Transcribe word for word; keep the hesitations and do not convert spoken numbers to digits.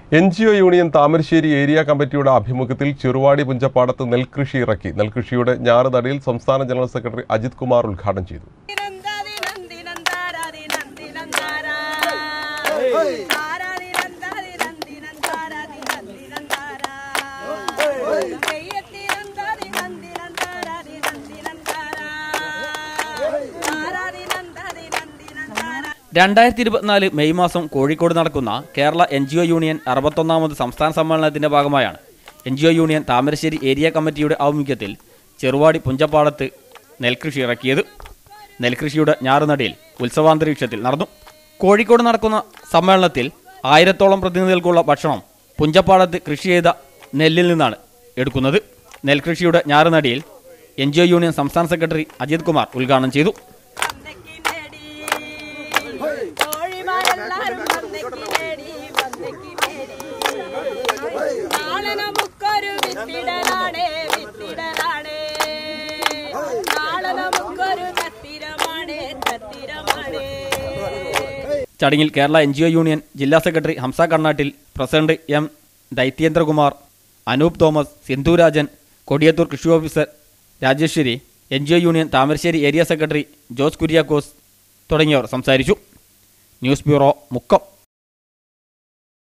N G O union Thamarassery area കമ്മിറ്റിയുടെ ആഭിമുഖ്യത്തിൽ ചെറുവാടി പുഞ്ചപ്പാടത്ത് നെൽകൃഷി ഇറക്കി. നെൽകൃഷിയുടെ ഞാറുനടയിൽ സംസ്ഥാന ജനറൽ സെക്രട്ടറി അജിത് കുമാർ ഉദ്ഘാടനം ചെയ്തു. രണ്ടായിരത്തി ഇരുപത്തിനാല് മെയ് മാസം കോഴിക്കോട് നടക്കുന്ന Kerala N G O union അറുപത്തൊന്നാമത് സംസ്ഥാന സമ്മേളനത്തിന്റെ ഭാഗമായാണ് N G O union Thamarassery area കമ്മിറ്റിയുടെ ആഭിമുഖ്യത്തിൽ ചെറുവാടി പുഞ്ചപ്പാടത്ത് നെൽകൃഷി ഇറക്കിയത്. നെൽകൃഷിയുടെ ഞാറുനടയിൽ ഉത്സവാന്തരീക്ഷത്തിൽ നടന്നു. കോഴിക്കോട് നടക്കുന്ന സമ്മേളനത്തിൽ ആയിരത്തോളം പ്രതിനിധികൾക്കുള്ള ഭക്ഷണം പുഞ്ചപ്പാടത്ത് കൃഷി ചെയ്ത നെല്ലിൽ നിന്നാണ് എടുക്കുന്നത്. നെൽകൃഷിയുടെ ഞാറുനടയിൽ എൻ ജി ഒ യൂണിയൻ സംസ്ഥാന സെക്രട്ടറി അജിത് കുമാർ ഉദ്ഘാടനം ചെയ്തു. ചടങ്ങിൽ Kerala N G O union ജില്ലാ secretary Hamza Kannattil, president M Daithyendrakumar, Anoop Thomas, Sindhurajan, Kodiyathur കൃഷി officer Rajeshwari, N G O union Thamarassery area secretary Jose Kuriakose തുടങ്ങിയവർ സംസാരിച്ചു. News bureau, Mukkam.